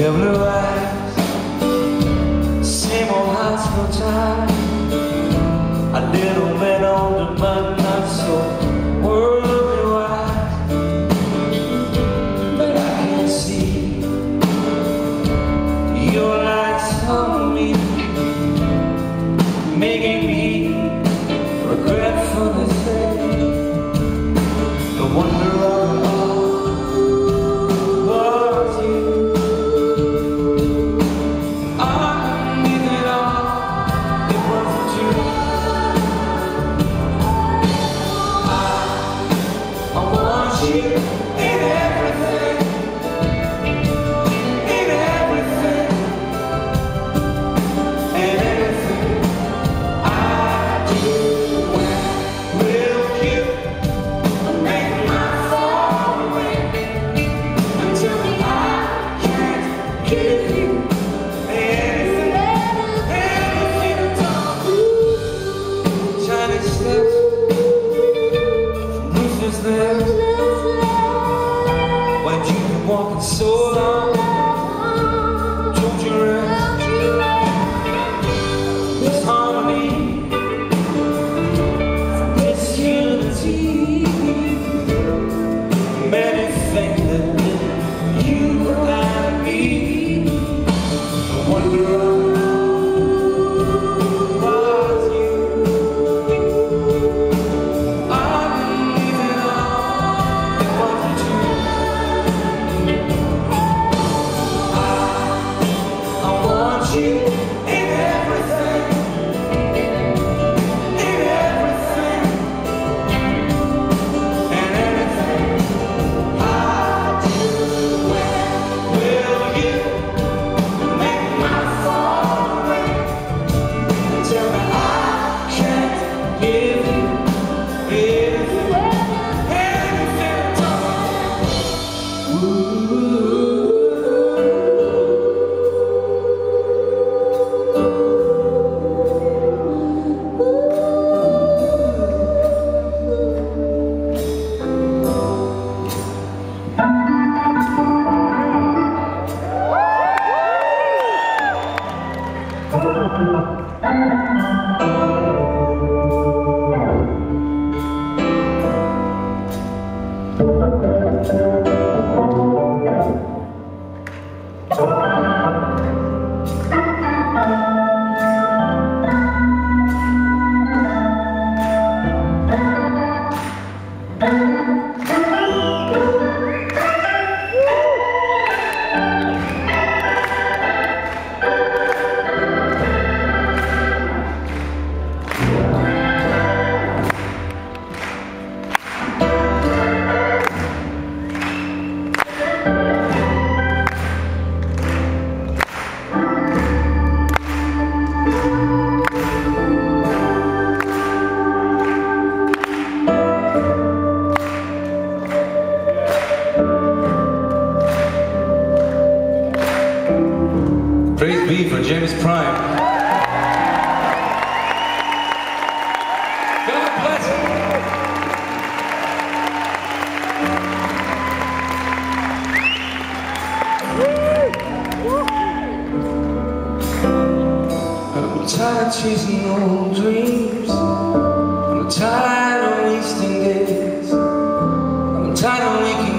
Your blue eyes, same old hearts, no time. A little bit older, but not so worldly wise. But I can see your lights on me, making me regretful to say the wonder of it all. When you've been walking so long, don't you rest? This harmony, this unity, many things that you and me, the wonder of Praise be for James Prime. God bless him. I'm tired of chasing old dreams. I'm tired of wasting days. I'm tired of waking